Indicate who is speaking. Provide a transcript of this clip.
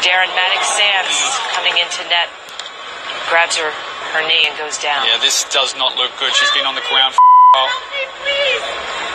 Speaker 1: Darren Maddox-Sands coming into net, grabs her knee and goes down.
Speaker 2: Yeah, this does not look good. She's been on the ground for a while.